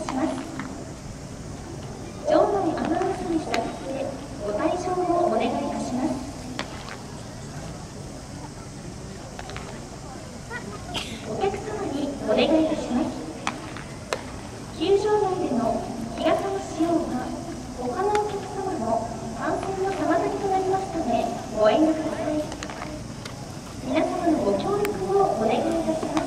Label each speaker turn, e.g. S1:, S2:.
S1: します。場内アナウンスに従ってご退場をお願いいたします。お客様にお願いいたします。球場内での日傘の使用は他のお客様の感染の妨げとなりますのでご遠慮ください。皆様のご協力をお願いいたします。